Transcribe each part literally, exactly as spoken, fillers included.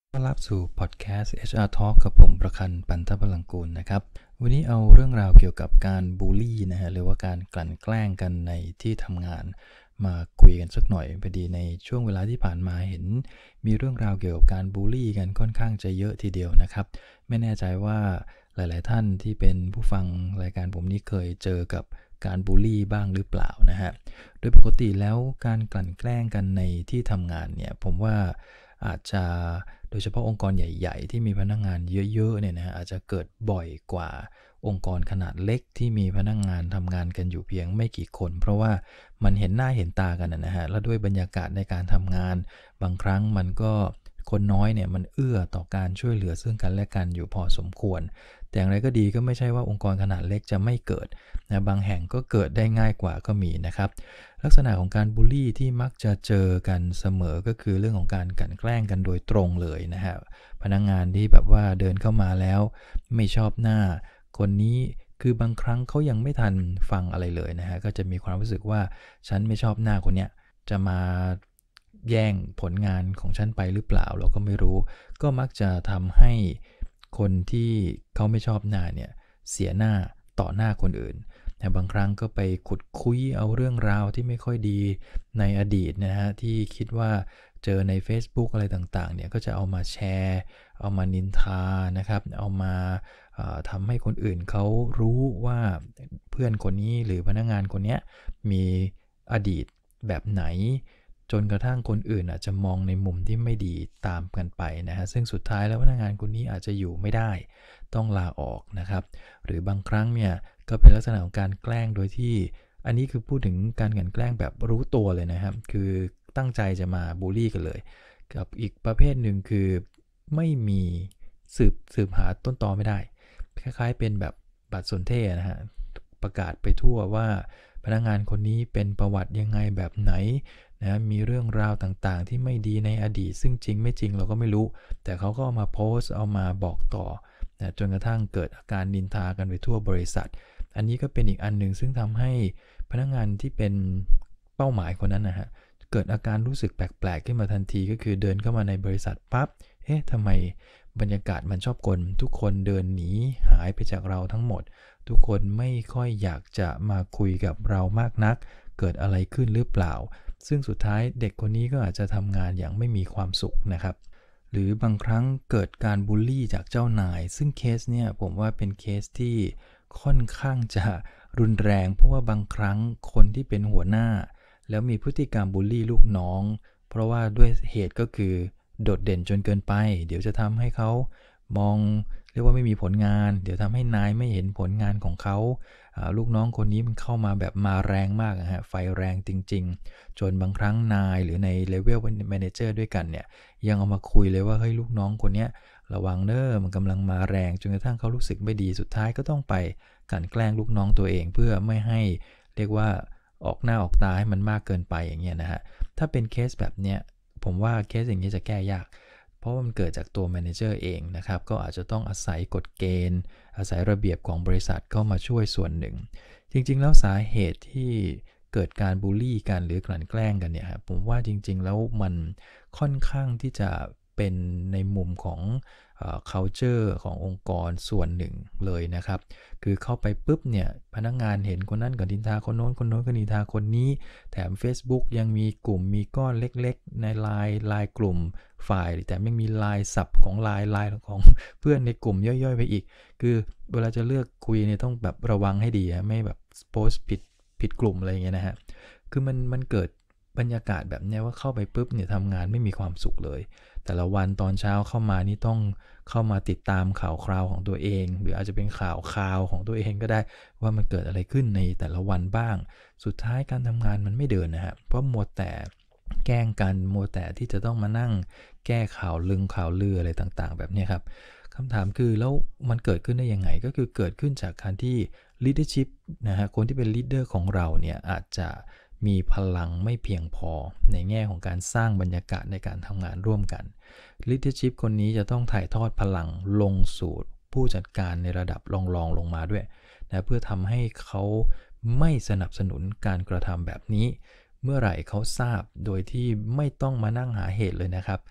ต้อนรับสู่พอดแคสต์ เอช อาร์ Talk กับผมประคันปันทพลังกูลนะครับวันนี้เอาเรื่องราวเกี่ยวกับการบูลลี่นะฮะหรือว่าการกลั่นแกล้งกันในที่ทำงานมาคุยกันสักหน่อยพอดีในช่วงเวลาที่ผ่านมาเห็นมีเรื่องราวเกี่ยวกับการบูลลี่กันค่อนข้างจะเยอะทีเดียวนะครับไม่แน่ใจว่าหลายๆท่านที่เป็นผู้ฟังรายการผมนี้เคยเจอกับการบูลลี่บ้างหรือเปล่านะฮะโดยปกติแล้วการกลั่นแกล้งกันในที่ทำงานเนี่ยผมว่าอาจจะโดยเฉพาะองค์กรใหญ่ๆที่มีพนักงานเยอะๆเนี่ยนะฮะอาจจะเกิดบ่อยกว่าองค์กรขนาดเล็กที่มีพนักงานทำงานกันอยู่เพียงไม่กี่คนเพราะว่ามันเห็นหน้าเห็นตากันนะฮะแล้วด้วยบรรยากาศในการทำงานบางครั้งมันก็คนน้อยเนี่ยมันเอื้อต่อการช่วยเหลือซึ่งกันและกันอยู่พอสมควรแต่อย่างไรก็ดีก็ไม่ใช่ว่าองค์กรขนาดเล็กจะไม่เกิดนะบางแห่งก็เกิดได้ง่ายกว่าก็มีนะครับลักษณะของการบูลลี่ที่มักจะเจอกันเสมอก็คือเรื่องของการกลั่นแกล้งกันโดยตรงเลยนะฮะพนักงานที่แบบว่าเดินเข้ามาแล้วไม่ชอบหน้าคนนี้คือบางครั้งเขายังไม่ทันฟังอะไรเลยนะฮะก็จะมีความรู้สึกว่าฉันไม่ชอบหน้าคนเนี้ยจะมาแย่งผลงานของฉันไปหรือเปล่าเราก็ไม่รู้ก็มักจะทำให้คนที่เขาไม่ชอบหน้าเนี่ยเสียหน้าต่อหน้าคนอื่นแต่บางครั้งก็ไปขุดคุยเอาเรื่องราวที่ไม่ค่อยดีในอดีตนะฮะที่คิดว่าเจอใน Facebook อะไรต่างๆเนี่ยก็จะเอามาแชร์เอามานินทานะครับเอามาทำให้คนอื่นเขารู้ว่าเพื่อนคนนี้หรือพนักงานคนนี้มีอดีตแบบไหนจนกระทั่งคนอื่นอาจจะมองในมุมที่ไม่ดีตามกันไปนะฮะซึ่งสุดท้ายแล้วพนักงานคนนี้อาจจะอยู่ไม่ได้ต้องลาออกนะครับหรือบางครั้งเนี่ยก็เป็นลักษณะของการแกล้งโดยที่อันนี้คือพูดถึงการกลั่นแกล้งแบบรู้ตัวเลยนะครับคือตั้งใจจะมาบูลลี่กันเลยกับอีกประเภทหนึ่งคือไม่มีสืบสืบหาต้นตอไม่ได้คล้ายๆเป็นแบบบัตรสนเทศนะฮะประกาศไปทั่วว่าพนักงานคนนี้เป็นประวัติยังไงแบบไหนนะมีเรื่องราวต่างๆที่ไม่ดีในอดีตซึ่งจริงไม่จริงเราก็ไม่รู้แต่เขาก็เอามาโพสต์เอามาบอกต่อนะจนกระทั่งเกิดอาการนินทากันไปทั่วบริษัทอันนี้ก็เป็นอีกอันหนึ่งซึ่งทำให้พนักงานที่เป็นเป้าหมายคนนั้นนะฮะเกิดอาการรู้สึกแปลกๆขึ้นมาทันทีก็คือเดินเข้ามาในบริษัทปั๊บเอ๊ะทำไมบรรยากาศมันชอบกลทุกคนเดินหนีหายไปจากเราทั้งหมดทุกคนไม่ค่อยอยากจะมาคุยกับเรามากนักเกิดอะไรขึ้นหรือเปล่าซึ่งสุดท้ายเด็กคนนี้ก็อาจจะทำงานอย่างไม่มีความสุขนะครับหรือบางครั้งเกิดการบูลลี่จากเจ้านายซึ่งเคสเนี่ยผมว่าเป็นเคสที่ค่อนข้างจะรุนแรงเพราะว่าบางครั้งคนที่เป็นหัวหน้าแล้วมีพฤติกรรมบูลลี่ลูกน้องเพราะว่าด้วยเหตุก็คือโดดเด่นจนเกินไปเดี๋ยวจะทำให้เขามองเรียกว่าไม่มีผลงานเดี๋ยวทำให้นายไม่เห็นผลงานของเขาลูกน้องคนนี้มันเข้ามาแบบมาแรงมากฮะไฟแรงจริงๆจนบางครั้งนายหรือในเลเวลแมเนเจอร์ด้วยกันเนี่ยยังเอามาคุยเลยว่าเฮ้ยลูกน้องคนเนี้ยระวังเด้อมันกำลังมาแรงจนกระทั่งเขารู้สึกไม่ดีสุดท้ายก็ต้องไปกลั่นแกล้งลูกน้องตัวเองเพื่อไม่ให้เรียกว่าออกหน้าออกตาให้มันมากเกินไปอย่างเงี้ยนะฮะถ้าเป็นเคสแบบเนี้ยผมว่าเคสอย่างนี้จะแก้ยากเพราะมันเกิดจากตัวแมเนเจอร์เองนะครับก็อาจจะต้องอาศัยกฎเกณฑ์อาศัยระเบียบของบริษัทเข้ามาช่วยส่วนหนึ่งจริงๆแล้วสาเหตุที่เกิดการบูลลี่กันหรือกลั่นแกล้งกันเนี่ยครับผมว่าจริงๆแล้วมันค่อนข้างที่จะเป็นในมุมของเอ่อ culture ขององค์กรส่วนหนึ่งเลยนะครับคือเข้าไปปุ๊บเนี่ยพนักงานเห็นคนนั้นก็นินทาคนโน้นคนโน้นก็นินทาคนนี้แถม Facebook ยังมีกลุ่มมีก้อนเล็กๆใน ไลน์ ไลน์ กลุ่มฝ่ายแต่ไม่มี ไลน์ ศัพท์ของ ไลน์ ไลน์ ของเพื่อนในกลุ่มย่อยๆไปอีกคือเวลาจะเลือกคุยเนี่ยต้องแบบระวังให้ดีนะไม่แบบโพสต์ผิดผิดกลุ่มอะไรอย่างเงี้ยนะฮะคือมันมันเกิดบรรยากาศแบบนี้ว่าเข้าไปปุ๊บเนี่ยทำงานไม่มีความสุขเลยแต่ละวันตอนเช้าเข้ามานี่ต้องเข้ามาติดตามข่าวคราวของตัวเองหรืออาจจะเป็นข่าวคราวของตัวเองก็ได้ว่ามันเกิดอะไรขึ้นในแต่ละวันบ้างสุดท้ายการทำงานมันไม่เดินนะฮะเพราะมัวแต่แกล้งกันมัวแต่ที่จะต้องมานั่งแก้ข่าวลึงข่าวลืออะไรต่างๆแบบนี้ครับคำถามคือแล้วมันเกิดขึ้นได้ยังไงก็คือเกิดขึ้นจากการที่ leadership นะฮะคนที่เป็น leader ของเราเนี่ยอาจจะมีพลังไม่เพียงพอในแง่ของการสร้างบรรยากาศในการทำงานร่วมกัน leadership คนนี้จะต้องถ่ายทอดพลังลงสู่ผู้จัดการในระดับรองๆลงมาด้วยนะเพื่อทำให้เขาไม่สนับสนุนการกระทำแบบนี้เมื่อไหร่เขาทราบโดยที่ไม่ต้องมานั่งหาเหตุเลยนะครับ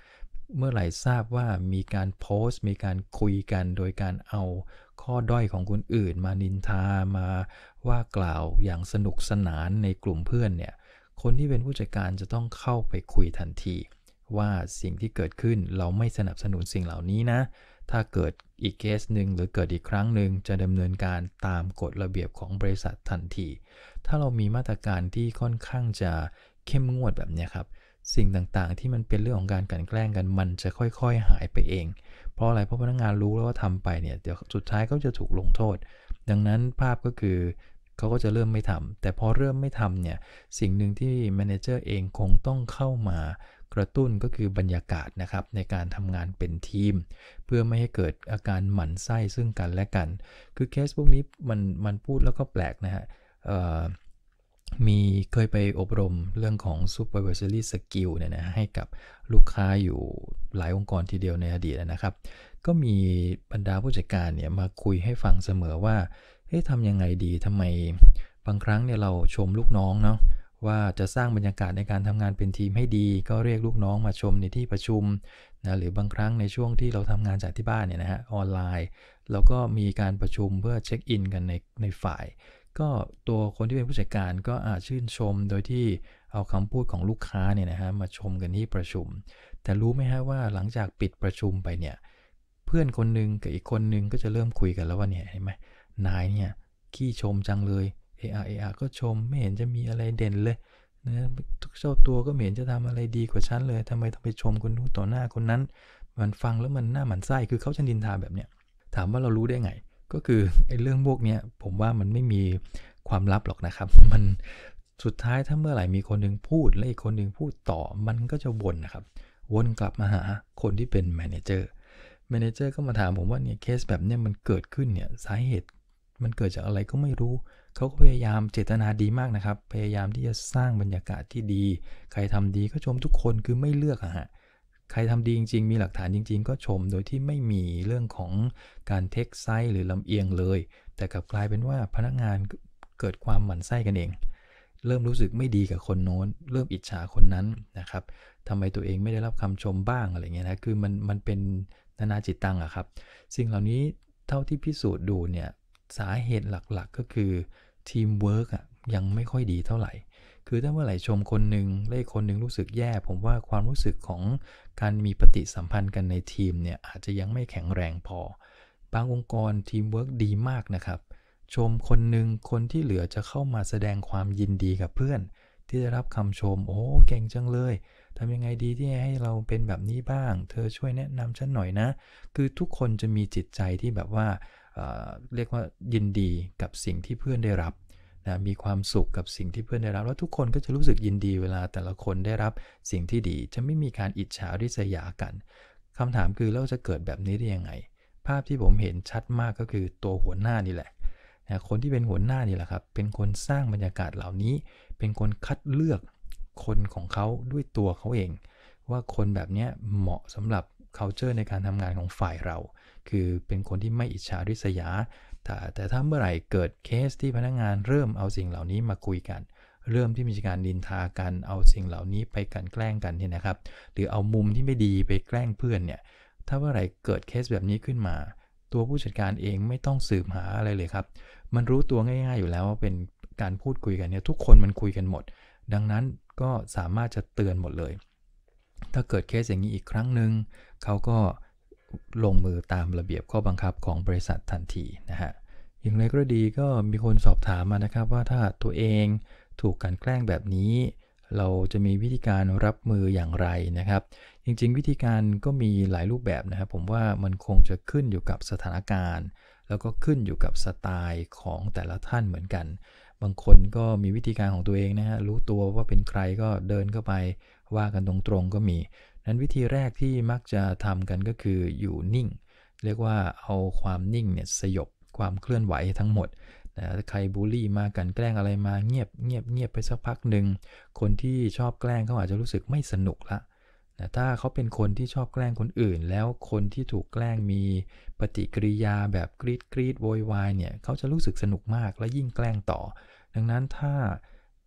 เมื่อไหร่ทราบว่ามีการโพสต์มีการคุยกันโดยการเอาข้อด้อยของคนอื่นมานินทามาว่ากล่าวอย่างสนุกสนานในกลุ่มเพื่อนเนี่ยคนที่เป็นผู้จัดการจะต้องเข้าไปคุยทันทีว่าสิ่งที่เกิดขึ้นเราไม่สนับสนุนสิ่งเหล่านี้นะถ้าเกิดอีกเคสหนึ่งหรือเกิดอีกครั้งหนึ่งจะดำเนินการตามกฎระเบียบของบริษัททันทีถ้าเรามีมาตรการที่ค่อนข้างจะเข้มงวดแบบนี้ครับสิ่งต่างๆที่มันเป็นเรื่องของการกลั่นแกล้งกันมันจะค่อยๆหายไปเองเพราะอะไรเพราะพนักงานรู้แล้วว่าทำไปเนี่ยเดี๋ยวสุดท้ายก็จะถูกลงโทษดังนั้นภาพก็คือเขาก็จะเริ่มไม่ทำแต่พอเริ่มไม่ทำเนี่ยสิ่งหนึ่งที่แมเนเจอร์เองคงต้องเข้ามากระตุ้นก็คือบรรยากาศนะครับในการทำงานเป็นทีมเพื่อไม่ให้เกิดอาการหมั่นไส้ซึ่งกันและกันคือเคสพวกนี้มันมันพูดแล้วก็แปลกนะฮะมีเคยไปอบรมเรื่องของ supervisory skill เนี่ยนะให้กับลูกค้าอยู่หลายองค์กรทีเดียวในอดีตนะครับก็มีบรรดาผู้จัดการเนี่ยมาคุยให้ฟังเสมอว่าเฮ้ยทำยังไงดีทำไมบางครั้งเนี่ยเราชมลูกน้องเนาะว่าจะสร้างบรรยากาศในการทำงานเป็นทีมให้ดีก็เรียกลูกน้องมาชมในที่ประชุมนะหรือบางครั้งในช่วงที่เราทำงานจากที่บ้านเนี่ยนะฮะออนไลน์แล้วก็มีการประชุมเพื่อเช็คอินกันในในฝ่ายก็ตัวคนที่เป็นผู้จัดการก็อาจชื่นชมโดยที่เอาคำพูดของลูกค้าเนี่ยนะฮะมาชมกันที่ประชุมแต่รู้ไหมฮะว่าหลังจากปิดประชุมไปเนี่ยเพื่อนคนนึงกับอีกคนนึงก็จะเริ่มคุยกันแล้วว่าเนี่ยเห็นไหมนายเนี่ยขี้ชมจังเลยเออเออก็ชมไม่เห็นจะมีอะไรเด่นเลยนะทุกเจ้าตัวก็ไม่เห็นจะทำอะไรดีกว่าฉันเลยทำไมต้องไปชมคนนู้นต่อหน้าคนนั้นมันฟังแล้วมันหน้าหมันไส้คือเขาจะนินทาแบบเนี้ยถามว่าเรารู้ได้ไงก็คือไอ้เรื่องพวกนี้ผมว่ามันไม่มีความลับหรอกนะครับมันสุดท้ายถ้าเมื่อไหร่มีคนนึงพูดและอีกคนนึงพูดต่อมันก็จะวนนะครับวนกลับมาหาคนที่เป็นแมเนเจอร์แมเนเจอร์ก็มาถามผมว่าเนี่ยเคสแบบนี้มันเกิดขึ้นเนี่ยสาเหตุมันเกิดจากอะไรก็ไม่รู้เขาก็พยายามเจตนาดีมากนะครับพยายามที่จะสร้างบรรยากาศที่ดีใครทำดีก็ชมทุกคนคือไม่เลือกอะฮะใครทำดีจริงๆมีหลักฐานจริงๆก็ชมโดยที่ไม่มีเรื่องของการเทคไซส์หรือลำเอียงเลยแต่กลับกลายเป็นว่าพนักงานเกิดความหมั่นไส้กันเองเริ่มรู้สึกไม่ดีกับคนโน้นเริ่มอิจฉาคนนั้นนะครับทำไมตัวเองไม่ได้รับคำชมบ้างอะไรเงี้ยนะคือมันมันเป็นนานาจิตตังอะครับสิ่งเหล่านี้เท่าที่พิสูจน์ดูเนี่ยสาเหตุหลักๆก็คือทีมเวิร์กอะยังไม่ค่อยดีเท่าไหร่คือถ้าเมื่อไหร่ชมคนหนึ่งและอีกคนหนึ่งรู้สึกแย่ผมว่าความรู้สึกของการมีปฏิสัมพันธ์กันในทีมเนี่ยอาจจะยังไม่แข็งแรงพอบางองค์กรทีมเวิร์กดีมากนะครับชมคนหนึ่งคนที่เหลือจะเข้ามาแสดงความยินดีกับเพื่อนที่ได้รับคำชมโอ้เก่งจังเลยทำยังไงดีที่ให้เราเป็นแบบนี้บ้างเธอช่วยแนะนำฉันหน่อยนะคือทุกคนจะมีจิตใจที่แบบว่าเอ่อเรียกว่ายินดีกับสิ่งที่เพื่อนได้รับนะมีความสุขกับสิ่งที่เพื่อนได้รับแล้วทุกคนก็จะรู้สึกยินดีเวลาแต่ละคนได้รับสิ่งที่ดีจะไม่มีการอิจฉาริษยากันคำถามคือเราจะเกิดแบบนี้ได้ยังไงภาพที่ผมเห็นชัดมากก็คือตัวหัวหน้านี่แหละนะคนที่เป็นหัวหน้านี่แหละครับเป็นคนสร้างบรรยากาศเหล่านี้เป็นคนคัดเลือกคนของเขาด้วยตัวเขาเองว่าคนแบบนี้เหมาะสำหรับ culture ในการทำงานของฝ่ายเราคือเป็นคนที่ไม่อิจฉาริษยาแต่แต่ถ้าเมื่อไหร่เกิดเคสที่พนักงานเริ่มเอาสิ่งเหล่านี้มาคุยกันเริ่มที่มีการดินทากันเอาสิ่งเหล่านี้ไปกันแกล้งกันเนี่ยนะครับหรือเอามุมที่ไม่ดีไปแกล้งเพื่อนเนี่ยถ้าเมื่อไหร่เกิดเคสแบบนี้ขึ้นมาตัวผู้จัดการเองไม่ต้องสืบหาอะไรเลยครับมันรู้ตัวง่ายๆอยู่แล้วว่าเป็นการพูดคุยกันเนี่ยทุกคนมันคุยกันหมดดังนั้นก็สามารถจะเตือนหมดเลยถ้าเกิดเคสอย่างนี้อีกครั้งหนึ่งเขาก็ลงมือตามระเบียบข้อบังคับของบริษัททันทีนะฮะอย่างไรก็ดีก็มีคนสอบถามมานะครับว่าถ้าตัวเองถูกการแกล้งแบบนี้เราจะมีวิธีการรับมืออย่างไรนะครับจริงๆวิธีการก็มีหลายรูปแบบนะครับผมว่ามันคงจะขึ้นอยู่กับสถานการณ์แล้วก็ขึ้นอยู่กับสไตล์ของแต่ละท่านเหมือนกันบางคนก็มีวิธีการของตัวเองนะฮะรู้ตัวว่าเป็นใครก็เดินเข้าไปว่ากันตรงๆก็มีนั้นวิธีแรกที่มักจะทำกันก็คืออยู่นิ่งเรียกว่าเอาความนิ่งเนี่ยสยบความเคลื่อนไหวทั้งหมดนะใครบูลลี่มากันแกล้งอะไรมาเงียบเงียบเงียบไปสักพักหนึ่งคนที่ชอบแกล้งเขาอาจจะรู้สึกไม่สนุกละนะถ้าเขาเป็นคนที่ชอบแกล้งคนอื่นแล้วคนที่ถูกแกล้งมีปฏิกิริยาแบบกรีดกรีดโวยวายเนี่ยเขาจะรู้สึกสนุกมากและยิ่งแกล้งต่อดังนั้นถ้า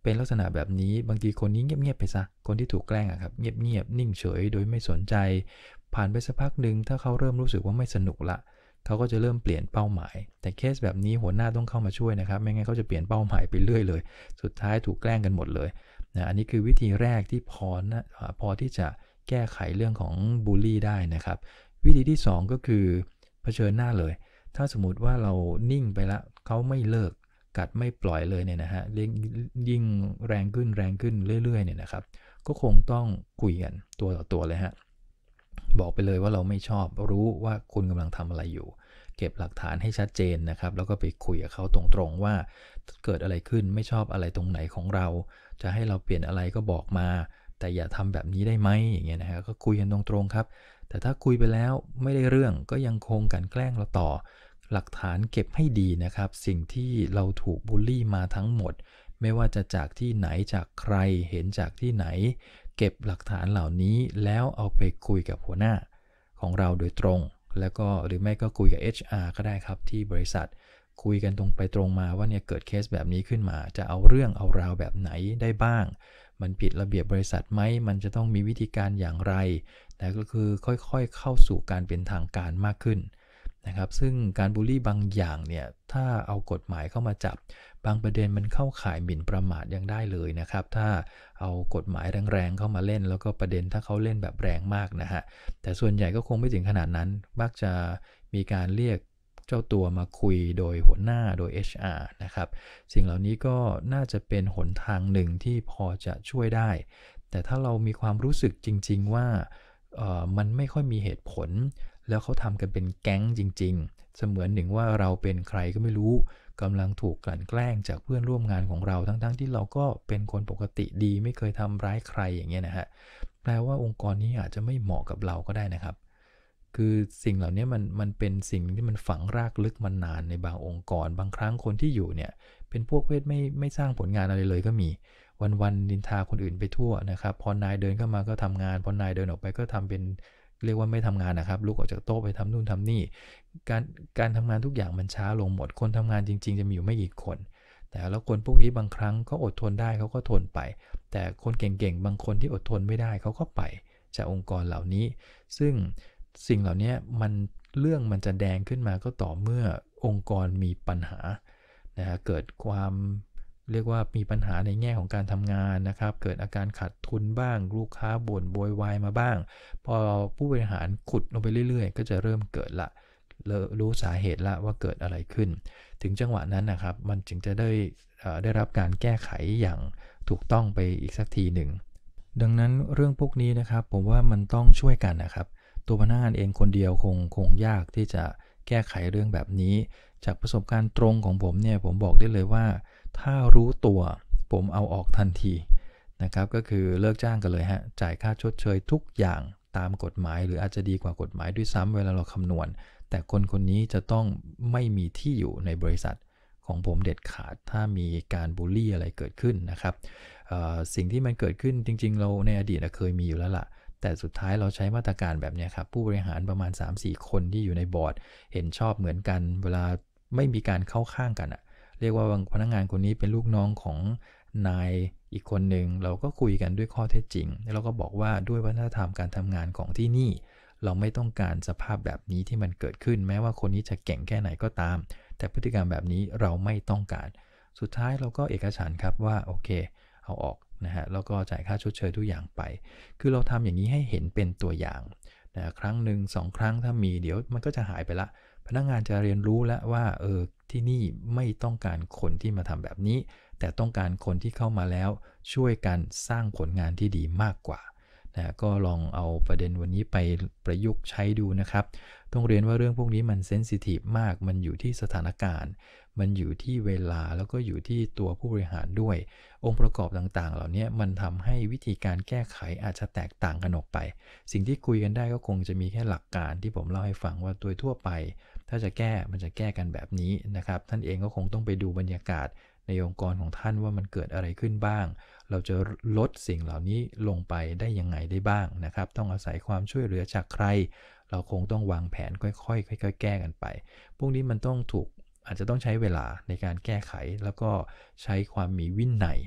เป็นลักษณะแบบนี้บางทีคนนี้เงียบๆไปซะคนที่ถูกแกล้งอะครับเงียบๆนิ่งเฉยโดยไม่สนใจผ่านไปสักพักหนึ่งถ้าเขาเริ่มรู้สึกว่าไม่สนุกละเขาก็จะเริ่มเปลี่ยนเป้าหมายแต่เคสแบบนี้หัวหน้าต้องเข้ามาช่วยนะครับไม่งั้นเขาจะเปลี่ยนเป้าหมายไปเรื่อยเลยสุดท้ายถูกแกล้งกันหมดเลยนะอันนี้คือวิธีแรกที่พอนะพอที่จะแก้ไขเรื่องของบูลลี่ได้นะครับวิธีที่สองก็คือเผชิญหน้าเลยถ้าสมมติว่าเรานิ่งไปแล้วเขาไม่เลิกกัดไม่ปล่อยเลยเนี่ยนะฮะยิ่งแรงขึ้นแรงขึ้นเรื่อยๆเนี่ยนะครับก็คงต้องคุยกันตัวต่อตัวเลยฮะบอกไปเลยว่าเราไม่ชอบรู้ว่าคุณกำลังทำอะไรอยู่เก็บหลักฐานให้ชัดเจนนะครับแล้วก็ไปคุยกับเขาตรงๆว่าเกิดอะไรขึ้นไม่ชอบอะไรตรงไหนของเราจะให้เราเปลี่ยนอะไรก็บอกมาแต่อย่าทำแบบนี้ได้ไหมอย่างเงี้ยนะฮะก็คุยกันตรงๆครับแต่ถ้าคุยไปแล้วไม่ได้เรื่องก็ยังคงกันแกล้งเราต่อหลักฐานเก็บให้ดีนะครับสิ่งที่เราถูกบูลลี่มาทั้งหมดไม่ว่าจะจากที่ไหนจากใครเห็นจากที่ไหนเก็บหลักฐานเหล่านี้แล้วเอาไปคุยกับหัวหน้าของเราโดยตรงแล้วก็หรือไม่ก็คุยกับ เอช อาร์ ก็ได้ครับที่บริษัทคุยกันตรงไปตรงมาว่าเนี่ยเกิดเคสแบบนี้ขึ้นมาจะเอาเรื่องเอาราวแบบไหนได้บ้างมันผิดระเบียบบริษัทไหมมันจะต้องมีวิธีการอย่างไรแต่ก็คือค่อยๆเข้าสู่การเป็นทางการมากขึ้นนะครับซึ่งการบูลลี่บางอย่างเนี่ยถ้าเอากฎหมายเข้ามาจับบางประเด็นมันเข้าข่ายหมิ่นประมาทยังได้เลยนะครับถ้าเอากฎหมายแรงๆเข้ามาเล่นแล้วก็ประเด็นถ้าเขาเล่นแบบแรงมากนะฮะแต่ส่วนใหญ่ก็คงไม่ถึงขนาดนั้นมักจะมีการเรียกเจ้าตัวมาคุยโดยหัวหน้าโดย เอช อาร์ นะครับสิ่งเหล่านี้ก็น่าจะเป็นหนทางหนึ่งที่พอจะช่วยได้แต่ถ้าเรามีความรู้สึกจริงๆว่าเอ่อมันไม่ค่อยมีเหตุผลแล้วเขาทำกันเป็นแก๊งจริงๆเสมือนหนึ่งว่าเราเป็นใครก็ไม่รู้กำลังถูกกลั่นแกล้งจากเพื่อนร่วมงานของเราทั้งๆที่เราก็เป็นคนปกติดีไม่เคยทำร้ายใครอย่างเงี้ยนะฮะแปลว่าองค์กรนี้อาจจะไม่เหมาะกับเราก็ได้นะครับคือสิ่งเหล่านี้มันมันเป็นสิ่งที่มันฝังรากลึกมานานในบางองค์กรบางครั้งคนที่อยู่เนี่ยเป็นพวกเพศไม่ไม่สร้างผลงานอะไรเลยก็มีวันๆนินทาคนอื่นไปทั่วนะครับพอนายเดินเข้ามาก็ทำงานพอนายเดินออกไปก็ทำเป็นเรียกว่าไม่ทำงานนะครับลุกออกจากโต๊ะไปทำนู่นทำนี่การการทำงานทุกอย่างมันช้าลงหมดคนทำงานจริงๆจะมีอยู่ไม่กี่คนแต่แล้วคนพวกนี้บางครั้งก็อดทนได้เขาก็ทนไปแต่คนเก่งๆบางคนที่อดทนไม่ได้เขาก็ไปจากองค์กรเหล่านี้ซึ่งสิ่งเหล่านี้มันเรื่องมันจะแดงขึ้นมาก็ต่อเมื่อองค์กรมีปัญหานะฮะเกิดความเรียกว่ามีปัญหาในแง่ของการทำงานนะครับเกิดอาการขาดทุนบ้างลูกค้าบ่นโวยวายมาบ้างพอผู้บริหารขุดลงไปเรื่อยๆก็จะเริ่มเกิดละรู้สาเหตุละว่าเกิดอะไรขึ้นถึงจังหวะนั้นนะครับมันจึงจะได้ได้รับการแก้ไขอย่างถูกต้องไปอีกสักทีหนึ่งดังนั้นเรื่องพวกนี้นะครับผมว่ามันต้องช่วยกันนะครับตัวพนักงานเองคนเดียวคงคงยากที่จะแก้ไขเรื่องแบบนี้จากประสบการณ์ตรงของผมเนี่ยผมบอกได้เลยว่าถ้ารู้ตัวผมเอาออกทันทีนะครับก็คือเลิกจ้างกันเลยฮะจ่ายค่าชดเชยทุกอย่างตามกฎหมายหรืออาจจะดีกว่ากฎหมายด้วยซ้ำเวลาเราคำนวณแต่คนคนนี้จะต้องไม่มีที่อยู่ในบริษัทของผมเด็ดขาดถ้ามีการบูลลี่อะไรเกิดขึ้นนะครับสิ่งที่มันเกิดขึ้นจริงๆเราในอดีตเคยมีอยู่แล้วล่ะแต่สุดท้ายเราใช้มาตรการแบบนี้ครับผู้บริหารประมาณ สามถึงสี่ คนที่อยู่ในบอร์ดเห็นชอบเหมือนกันเวลาไม่มีการเข้าข้างกันอะเรียกว่าพนักงานคนนี้เป็นลูกน้องของนายอีกคนหนึ่งเราก็คุยกันด้วยข้อเท็จจริงแล้วเราก็บอกว่าด้วยวัฒนธรรมการทำงานของที่นี่เราไม่ต้องการสภาพแบบนี้ที่มันเกิดขึ้นแม้ว่าคนนี้จะเก่งแค่ไหนก็ตามแต่พฤติกรรมแบบนี้เราไม่ต้องการสุดท้ายเราก็เอกฉันท์ครับว่าโอเคเอาออกนะฮะแล้วก็จ่ายค่าชดเชยทุกอย่างไปคือเราทำอย่างนี้ให้เห็นเป็นตัวอย่างนะครั้งหนึ่งสองครั้งถ้ามีเดี๋ยวมันก็จะหายไปละพนักงานจะเรียนรู้แล้วว่าเออที่นี่ไม่ต้องการคนที่มาทำแบบนี้แต่ต้องการคนที่เข้ามาแล้วช่วยกันสร้างผลงานที่ดีมากกว่านะก็ลองเอาประเด็นวันนี้ไปประยุกต์ใช้ดูนะครับต้องเรียนว่าเรื่องพวกนี้มันเซนซิทีฟมากมันอยู่ที่สถานการณ์มันอยู่ที่เวลาแล้วก็อยู่ที่ตัวผู้บริหารด้วยองค์ประกอบต่างๆเหล่านี้มันทำให้วิธีการแก้ไขอาจจะแตกต่างกันออกไปสิ่งที่คุยกันได้ก็คงจะมีแค่หลักการที่ผมเล่าให้ฟังว่าโดยทั่วไปถ้าจะแก้มันจะแก้กันแบบนี้นะครับท่านเองก็คงต้องไปดูบรรยากาศในองค์กรของท่านว่ามันเกิดอะไรขึ้นบ้างเราจะลดสิ่งเหล่านี้ลงไปได้ยังไงได้บ้างนะครับต้องอาศัยความช่วยเหลือจากใครเราคงต้องวางแผนค่อยๆค่อยๆแก้กันไปพวกนี้มันต้องถูกอาจจะต้องใช้เวลาในการแก้ไขแล้วก็ใช้ความมีวินัย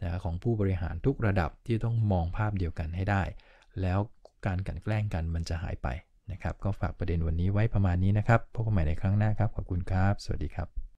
นะของผู้บริหารทุกระดับที่ต้องมองภาพเดียวกันให้ได้แล้วการกลั่นแกล้งกันมันจะหายไปนะครับก็ฝากประเด็นวันนี้ไว้ประมาณนี้นะครับพบกันใหม่ในครั้งหน้าครับขอบคุณครับสวัสดีครับ